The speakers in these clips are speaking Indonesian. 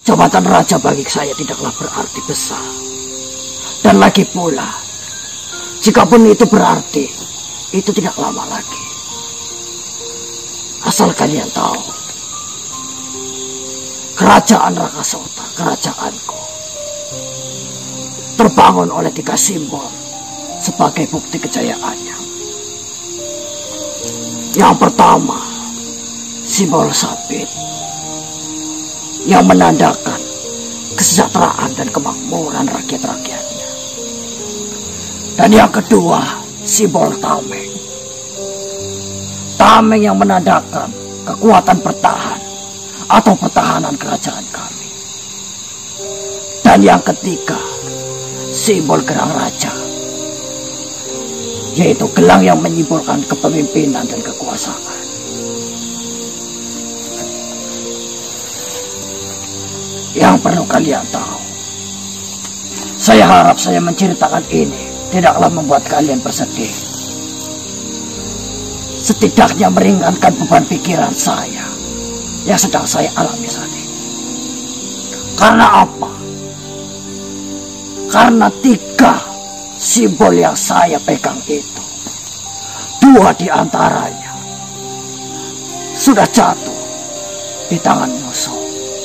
jabatan raja bagi saya tidaklah berarti besar. Dan lagi pula, jikapun itu berarti, itu tidak lama lagi. Asal kalian tahu, kerajaan Rakasota, kerajaanku, terbangun oleh 3 simbol sebagai bukti kejayaannya. Yang pertama, simbol sabit yang menandakan kesejahteraan dan kemakmuran rakyat-rakyatnya. Dan yang kedua, simbol tameng. Tameng yang menandakan kekuatan bertahan atau pertahanan kerajaan kami. Dan yang ketiga, simbol gelang raja, yaitu gelang yang menyimbolkan kepemimpinan dan kekuasaan. Yang perlu kalian tahu, saya harap saya menceritakan ini tidaklah membuat kalian bersedih. Setidaknya meringankan beban pikiran saya yang sedang saya alami saat ini. Karena apa? Karena 3 simbol yang saya pegang itu, 2 di antaranya sudah jatuh di tangan musuh.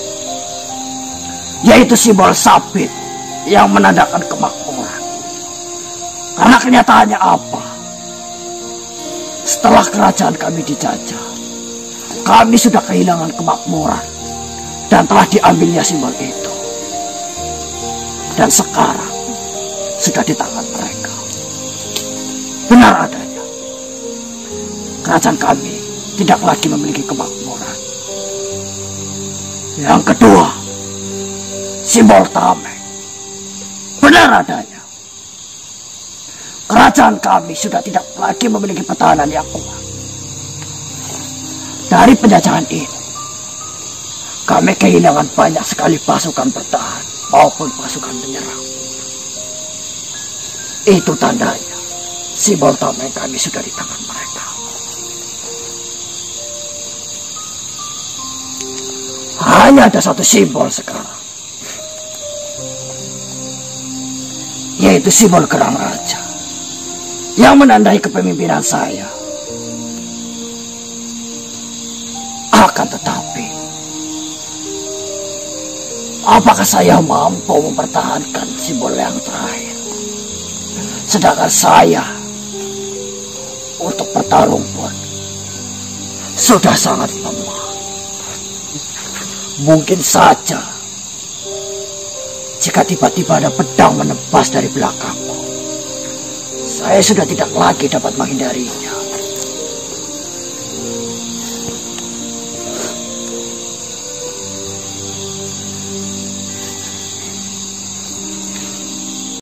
Yaitu simbol sabit yang menandakan kemakmuran. Karena kenyataannya apa? Setelah kerajaan kami dijajah, kami sudah kehilangan kemakmuran dan telah diambilnya simbol itu. Dan sekarang sudah di tangan mereka. Benar adanya, kerajaan kami tidak lagi memiliki kemakmuran. Yang kedua, simbol tameng. Benar adanya, kerajaan kami sudah tidak lagi memiliki pertahanan yang kuat. Dari penjajahan ini, kami kehilangan banyak sekali pasukan bertahan maupun pasukan penyerang. Itu tandanya simbol tameng kami sudah di tangan mereka. Hanya ada 1 simbol sekarang, yaitu simbol gelang raja yang menandai kepemimpinan saya. Akan tetapi, apakah saya mampu mempertahankan simbol yang terakhir? Sedangkan saya untuk bertarung pun sudah sangat lemah. Mungkin saja jika tiba-tiba ada pedang menebas dari belakangku, saya sudah tidak lagi dapat menghindarinya.